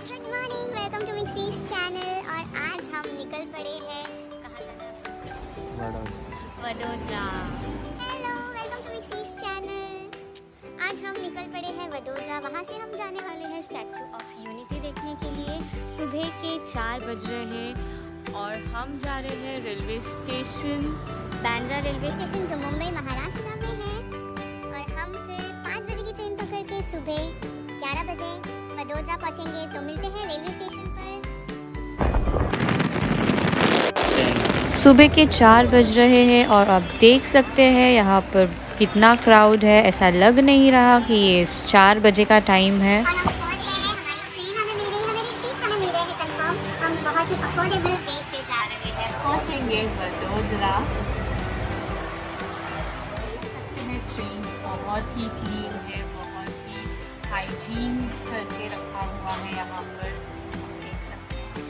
Good morning, welcome to Mixie's channel. और आज हम निकल पड़े हैं, कहाँ जाना है? Vadodara. Hello, welcome to Mixie's channel. आज हम निकल पड़े हैं वडोदरा। वहाँ से हम जाने वाले हैं स्टैचू ऑफ यूनिटी देखने के लिए। सुबह के 4 बज रहे हैं और हम जा रहे हैं railway station, Bandra railway station, जो मुंबई महाराष्ट्र में है। और हम फिर 5 बजे की ट्रेन पकड़ के सुबह 11 बजे वडोदरा पहुंचेंगे। तो मिलते हैं रेलवे स्टेशन पर। सुबह के 4 बज रहे हैं और आप देख सकते हैं यहाँ पर कितना क्राउड है। ऐसा लग नहीं रहा कि ये 4 बजे का टाइम है। और हम पहुंच गए हैं, हमारी ट्रेन हमें मिल गई, हमारी सीट्स हमें मिल गए हैं कंफर्म। हम बहुत ही अफोर्डेबल रेट से जा रहे हैं, पहुँचेंगे वडोदरा। देख सकते हैं ट्रेन बहुत ही क्लीन है, बहुत ही हाइजीन करके रखा हुआ है यहाँ पर, आप देख सकते हैं।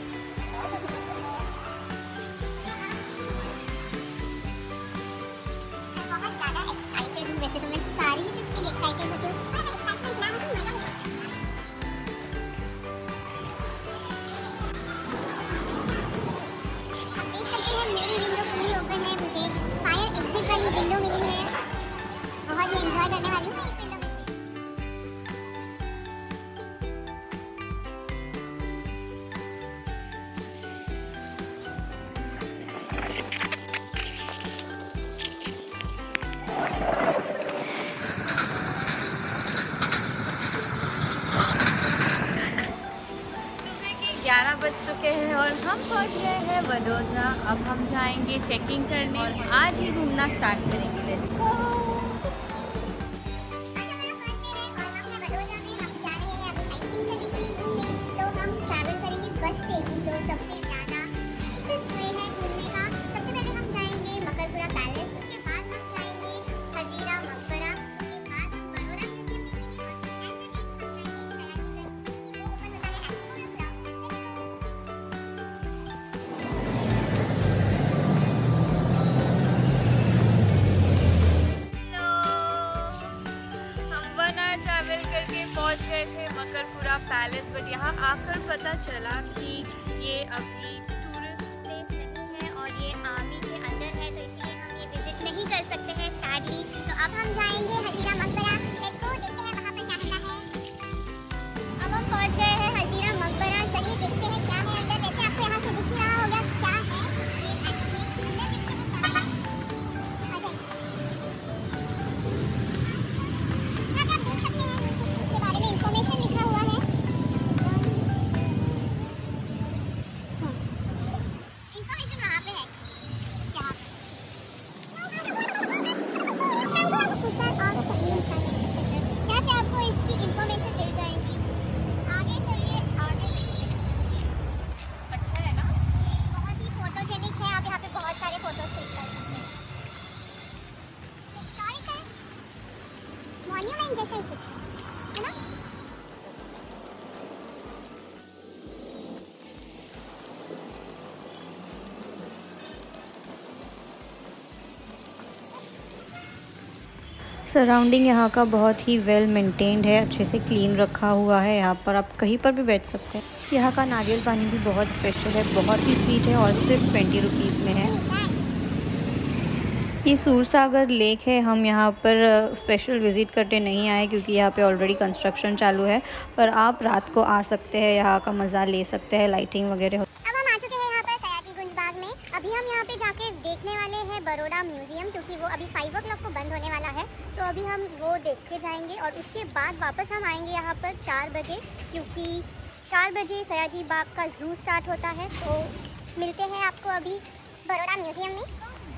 मैं बहुत ज़्यादा एक्साइटेड हूँ। वैसे तो मैं सारी चीज़ से एक्साइटेड होती हूँ, पर एक्साइटमेंट ना हो तो मज़ा नहीं आता। आप देख सकते हैं मेरी विंडो पूरी ओपन है, मुझे फायर एग्जिट वाली विंडो मिली है। बहुत ही एंजॉय करने वाली हूँ मैं इस विंडो में से। सुबह के 11 बज चुके हैं और हम पहुंच गए हैं वडोदरा। अब हम जाएंगे चेकिंग करने और आज ही घूमना स्टार्ट करेंगे। Let's go. आज हमारा फर्स्ट डे है और हम हैं वडोदरा में। हम जा रहे हैं अभी साइट सीइंग करने के लिए घूमने। तो हम ट्रैवल करेंगे बस से ही, जो सबसे ज़्यादा चीपेस्ट वे है घूमने का। सबसे पहले हम जाएंगे मकरपुरा पैलेस, उसके बाद हम जाएंगे हजीरा मकबरा, उसके बाद हम बरोड़ा म्यूजियम देखेंगे और फिर एट द एंड हम जाएंगे सयाजीगंज, क्योंकि वो ओपन होता है एट 4 o'clock। हम 1 आवर ट्रैवल करके पहुंच गए थे मकरपुरा पैलेस, बट यहाँ आकर पता चला कि ये अभी टूरिस्ट प्लेस नहीं है और ये आर्मी के अंदर है, तो इसलिए हम ये विजिट नहीं कर सकते हैं सैडली। तो अब हम जाएंगे हजीरा मकबरा। लेट्स गो, देखते हैं वहाँ पर क्या मिलता है। अब हम पहुँच गए हैं हजीरा मकबरा। चलिए देखते हैं क्या है अंदर। वैसे आपको यहाँ से दिख ही रहा होगा क्या है ये एक्चुअली। अंदर देखते हैं क्या है। आ जाइए। यहाँ पे आप देख सकते हैं ये कुछ इसके बारे में इंफॉर्मेशन लिखा हुआ है। इंफॉर्मेशन वहाँ पे है एक्चुअली, यहाँ पे। यहाँ से आपको इसकी इंफॉर्मेशन मिल जाएगी। आगे चलिए, आगे देखते हैं। अच्छा है ना। बहुत ही फोटोजेनिक है, आप यहाँ पे बहुत सारे फोटोज क्लिक कर सकते हैं। हिस्टोरिकल मॉन्यूमेंट जैसा ही कुछ है ना। सराउंडिंग यहाँ का बहुत ही वेल मेंटेन्ड है, अच्छे से क्लीन रखा हुआ है। यहाँ पर आप कहीं पर भी बैठ सकते हैं। यहाँ का नारियल पानी भी बहुत स्पेशल है, बहुत ही स्वीट है और सिर्फ 20 रुपीज़ में है। ये सूरसागर लेक है। हम यहाँ पर स्पेशल विज़िट करके नहीं आए क्योंकि यहाँ पे ऑलरेडी कंस्ट्रक्शन चालू है, पर आप रात को आ सकते हैं, यहाँ का मज़ा ले सकते हैं, लाइटिंग वगैरह। अब हम आ चुके हैं यहाँ पर सयाजीगंज बाग में। अभी हम यहाँ पे जाके देखने वाले हैं बरोड़ा म्यूजियम, क्योंकि वो अभी 5 o'clock को बंद होने वाला है। तो अभी हम वो देख के जाएंगे और उसके बाद वापस हम आएंगे यहाँ पर 4 बजे, क्योंकि 4 बजे सयाजी बाग का जू स्टार्ट होता है। तो मिलते हैं आपको अभी बरोड़ा म्यूजियम में।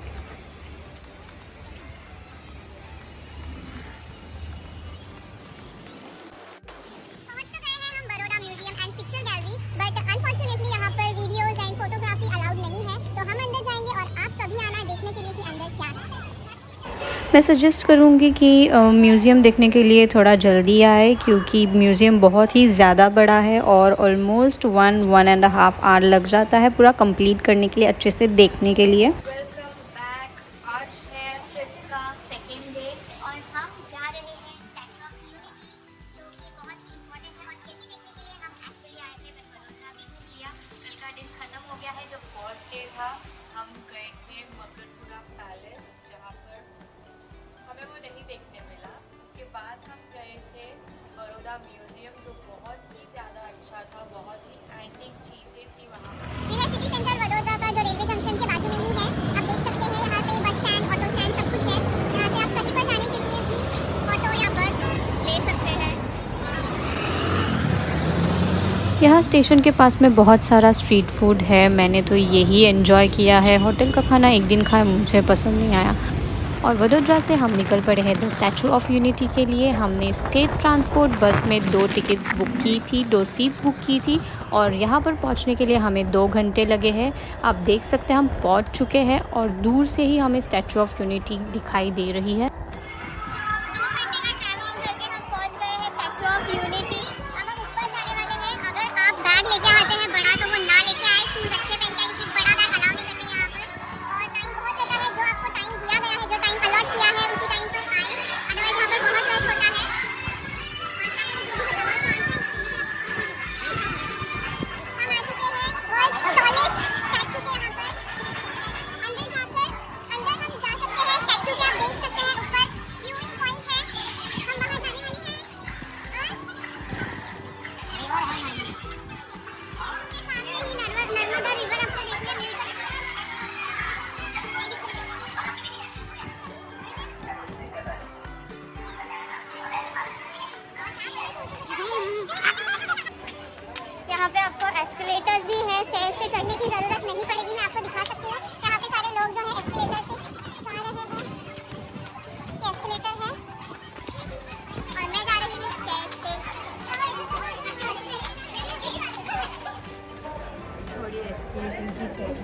पहुँच तो गए हैं हम Baroda museum and picture gallery, but unfortunately यहाँ पर वीडियोस एंड फोटोग्राफी अलाउड नहीं है। तो हम अंदर जाएंगे और आप सभी आना देखने के लिए कि अंदर क्या है। मैं सजेस्ट करूँगी कि म्यूज़ियम देखने के लिए थोड़ा जल्दी आए, क्योंकि म्यूज़ियम बहुत ही ज़्यादा बड़ा है और ऑलमोस्ट 1.5 आवर लग जाता है पूरा कंप्लीट करने के लिए, अच्छे से देखने के लिए। Welcome back. आज है ट्रिप का सेकेंड डे और हम जा रहे हैं स्टैचू ऑफ यूनिटी, जो कि बहुत ही इम्पोर्टेंट है और ये भी देखने के लिए हम एक्चुअली आए थे स्टे था, हम गए थे मकरपुरा पैलेस, जहाँ पर हमें वो नहीं देखने मिला। उसके बाद हम गए थे बड़ौदा म्यूज़ियम, जो बहुत ही ज़्यादा अच्छा था, बहुत ही एंटीक चीज़ें थी वहाँ। ये है सिटी सेंटर वडोदरा का, जो रेलवे जंक्शन के बाजू में ही है। आप देख सकते हैं यहाँ पे बस स्टैंड, ऑटो स्टैंड सब कुछ है। यहाँ से आप कहीं पर जाने के लिए भी ऑटो या बस ले सकते हैं। यहाँ स्टेशन के पास में बहुत सारा स्ट्रीट फूड है, मैंने तो यही एंजॉय किया है। होटल का खाना एक दिन खाया, मुझे पसंद नहीं आया। और वडोदरा से हम निकल पड़े हैं द स्टैचू ऑफ यूनिटी के लिए। हमने स्टेट ट्रांसपोर्ट बस में 2 टिकट्स बुक की थी, 2 सीट्स बुक की थी, और यहाँ पर पहुँचने के लिए हमें 2 घंटे लगे हैं। आप देख सकते हैं हम पहुँच चुके हैं और दूर से ही हमें स्टैचू ऑफ यूनिटी दिखाई दे रही है। 2 घंटे का ट्रैवलिंग करके हम पहुँच गए हैं स्टैचू ऑफ यूनिटी। अब हम ऊपर जाने वाले हैं। अगर आप बैग लेके आते हैं बड़ा, तो वो ना लेके आए, शूज़ अच्छे पहन के, क्योंकि बड़ा बैग अलाउ नहीं करते यहाँ पर। और लाइन बहुत ज़्यादा है, जो आपको टाइम दिया गया है, जो टाइम अलॉट किया है, उसी टाइम पर आए, अदरवाइज यहाँ पर बहुत रश होता है। हम आ चुके हैं वर्ल्ड्स टॉलेस्ट स्टैचू के यहाँ पर। अंदर हम जा सकते हैं स्टैचू के। आप देख सकते हैं ऊपर व्यूइंग पॉइंट है। हम वहाँ जाने वाले हैं और सामने ही नर्मदा रिवर आपको देखने मिल सकती है। यहाँ पे आपको एस्केलेटर्स भी है, स्टेयर्स से चढ़ने की जरूरत नहीं पड़ेगी। मैं आपको दिखा सकती हूँ, यहाँ पे सारे लोग जो है एस्केलेटर से जा रहे हैं। ये एस्केलेटर है और मैं जा रही हूँ स्टेयर्स से। थोड़ी एस्केलेटर की साइड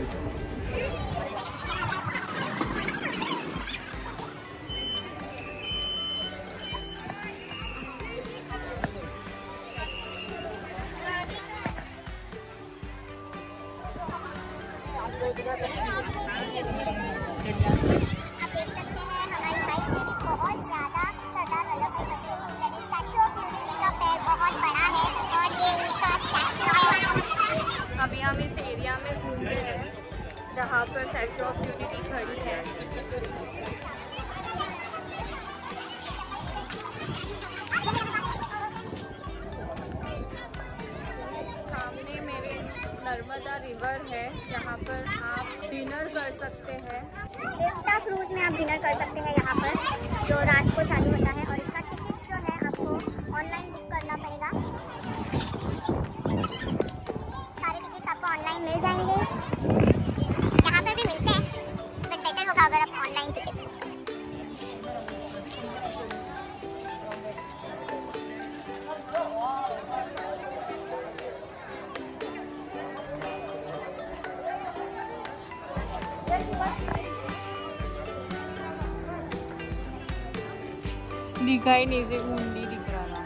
आप देख सकते हैं हमारी बाइक से भी बहुत ज़्यादा सरदार वल्लभ भाई पटेल जी, यानी स्टैचू ऑफ यूनिटी का पैर बहुत बड़ा है और ये उनका स्टैचू है। अभी हम इस एरिया में घूम रहे हैं जहाँ पर स्टैचू ऑफ यूनिटी खड़ी है। सामने मेरे नर्मदा रिवर है, जहाँ पर आप डिनर कर सकते हैं। एकता क्रूज में आप डिनर कर सकते हैं यहाँ पर, जो रात को चालू होता है। और इसका टिकट जो है आपको ऑनलाइन बुक करना पड़ेगा। सारे टिकट्स आपको ऑनलाइन मिल जाएंगे, यहाँ पर भी मिलते हैं, बट बेटर होगा अगर आप ऑनलाइन टिकट। दिखाई नहीं दे, मुंडी दिख रहा था।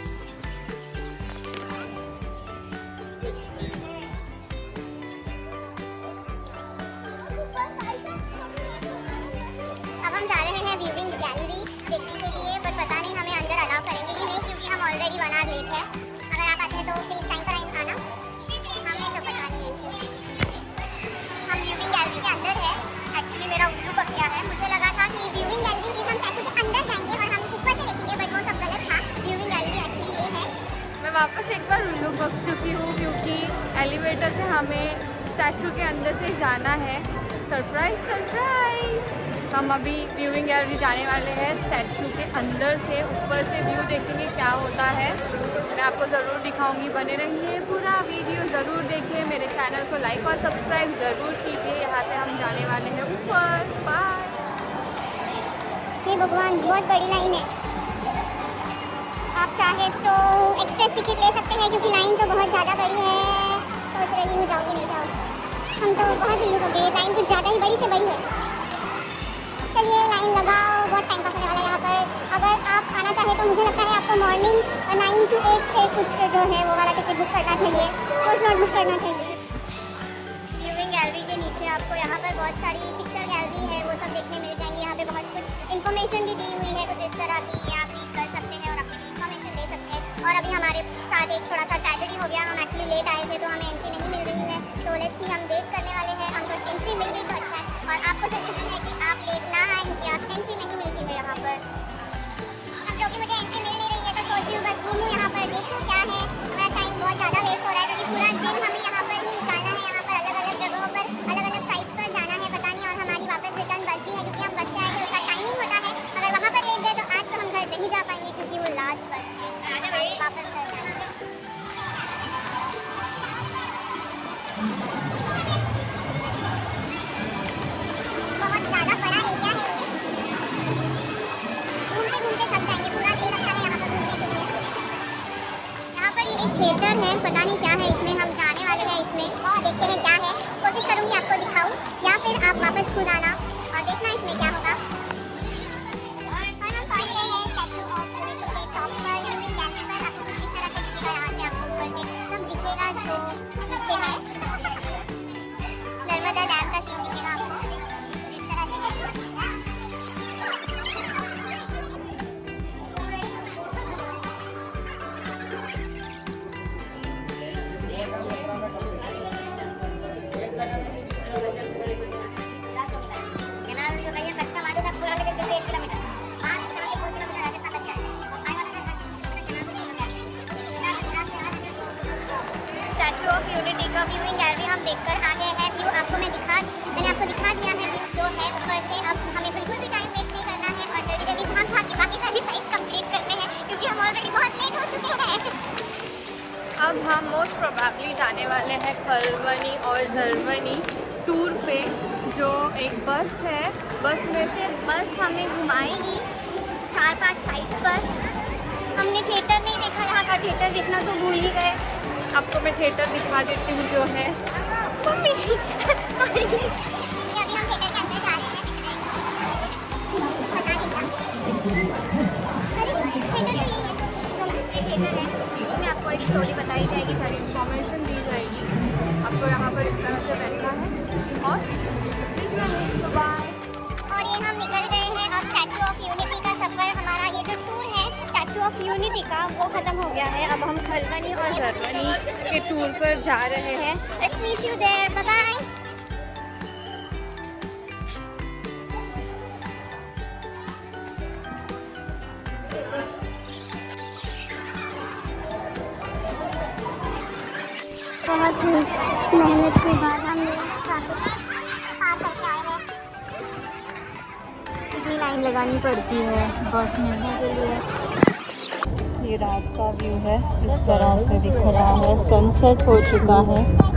अब हम जा रहे हैं व्यूइंग गैलरी देखने के लिए, बट पता नहीं हमें अंदर अलाउ करेंगे कि नहीं, क्योंकि हम ऑलरेडी 1 आवर लेट है। अगर आप आते हैं तो प्लीज़ टाइम पर आना, हमें तो पता नहीं है। हम व्यूइंग गैलरी के अंदर है। एक्चुअली मेरा उल्लू पक गया है, मुझे लगा था कि व्यूइंग गैलरी इस हम स्टैचू के अंदर जाएंगे और हम ऊपर से देखेंगे, बट वो सब गलत था। व्यूइंग गैलरी एक्चुअली ये है। मैं वापस एक बार उल्लू पक चुकी हूँ, क्योंकि एलिवेटर से हमें स्टैचू के अंदर से जाना है। सरप्राइज सरप्राइज, हम अभी व्यूइंग गैलरी जाने वाले हैं। स्टैचू के अंदर से ऊपर से व्यू देखेंगे क्या होता है, मैं आपको ज़रूर दिखाऊंगी। बने रहिए, पूरा वीडियो ज़रूर देखिए, मेरे चैनल को लाइक और सब्सक्राइब ज़रूर कीजिए। यहाँ से हम जाने वाले हैं ऊपर। बाय। हे भगवान, बहुत बड़ी लाइन है। आप चाहे तो एक्सप्रेस टिकट ले सकते हैं, क्योंकि लाइन तो बहुत ज़्यादा बड़ी है। सोच रही हूँ जाऊँगी नहीं जाऊँ, हम तो बहुत उल्लू पक गए। लाइन कुछ ज़्यादा ही बड़ी से बड़ी है। चलिए लाइन लगाओ, बहुत टाइम पास होने वाला है यहाँ पर। अगर आप आना चाहें तो मुझे लगता है आपको मॉर्निंग 9 to 8 से कुछ जो है वो वाला टिकट बुक करना चाहिए, वो स्लॉट बुक करना चाहिए। व्यूइंग गैलरी के नीचे आपको यहाँ पर बहुत सारी पिक्चर गैलरी है, वो सब देखने मिल जाएंगी। यहाँ पे बहुत कुछ इन्फॉर्मेशन भी दी हुई है, कुछ इस तरह की, आप रीड कर सकते हैं और अपनी इन्फॉर्मेशन ले सकते हैं। और अभी हमारे साथ एक थोड़ा सा ट्रेजेडी हो गया, हम एक्चुअली लेट आए थे तो हमें एंट्री नहीं मिल रही है। तो लेट्स सी, हम वेट करने वाले हैं। आपको सजेशन है कि आप लेट ना आए क्योंकि आप एंट्री नहीं मिलती है यहाँ पर। अब जो कि मुझे एंट्री मिल नहीं रही है तो सोच रही हूँ बस घूमूँ यहाँ पर, देखूँ क्या है। हमारा टाइम बहुत ज़्यादा वेस्ट हो रहा है क्योंकि पूरा दिन हमें यहाँ पर ही निकालना है, यहाँ पर अलग अलग जगहों पर अलग अलग साइट्स पर जाना है, पता नहीं। और हमारी वापस रिटर्न बस भी है क्योंकि हम बस से आएंगे, उसका टाइमिंग होता है। अगर वहाँ पर लेट गए तो आज तो हम घर नहीं जा पाएंगे क्योंकि वो लास्ट बस है, वापस घर जाना है। बहुत ज़्यादा बड़ा एरिया है, घूमते घूमते थक जाएंगे, पूरा दिन लगता है यहाँ पर घूमने के लिए। यहाँ पर ये एक थिएटर है, पता नहीं क्या है इसमें, हम जाने वाले हैं इसमें और देखते हैं क्या है। कोशिश करूँगी आपको दिखाऊँ या फिर आप वापस खुद आना और देखना इसमें क्या होगा। और हम पहुँच गए हैं स्टैचू ऑफ यूनिटी के टॉप पर। यूनिटी कैमरे पर आपको कुछ इस तरह से दिखेगा, यहाँ से आपको ऊपर से सब दिखेगा जो नीचे है। नर्मदा डैम का सीन दिखेगा आपको इस तरह से। स्टैचू ऑफ यूनिटी का व्यूइंग गैलरी हम देखकर आ गए हैं। व्यू आपको मैंने आपको दिखा दिया है व्यू जो है ऊपर से। अब हमें बिल्कुल भी टाइम वेस्ट नहीं करना है और जल्दी जल्दी भाग भाग के बाकी सारी साइट्स कंप्लीट करने हैं क्योंकि हम ऑलरेडी बहुत लेट हो चुके हैं। अब हम मोस्ट प्रोबेबली जाने वाले हैं खलवनी और जर्मनी टूर पे, जो एक बस है। बस में से बस हमें घुमाएगी 4-5 साइट्स पर। हमने थिएटर नहीं देखा, यहाँ का थिएटर देखना तो भूल ही गए। आपको मैं थिएटर दिखा देती हूँ जो है। सॉरी अभी हम थिएटर के अंदर जा रहे हैं, पता नहीं क्या। अरे थिएटर तो ये है, तो ये थिएटर है, इसमें आपको एक स्टोरी बताई जाएगी, सारी इंफॉर्मेशन दी जाएगी। आपको यहाँ पर इस तरह से बैठना है और बाय। और ये हम निकल गए हैं अब स्टैचू ऑफ यूनिटी का सफ़र। हमारा ये जो टूर है स्टैचू ऑफ यूनिटी का वो ख़त्म हो गया है। अब हम खलवनी और जर्मनी के टूर पर जा रहे हैं। Let's meet you there, bye bye. बहुत ही मेहनत के बाद हम ट्रैफिक पार करके आए हैं। कितनी लाइन लगानी पड़ती है बस मिलने के लिए। ये रात का व्यू है, इस तरह से दिख रहा है, सनसेट हो चुका है।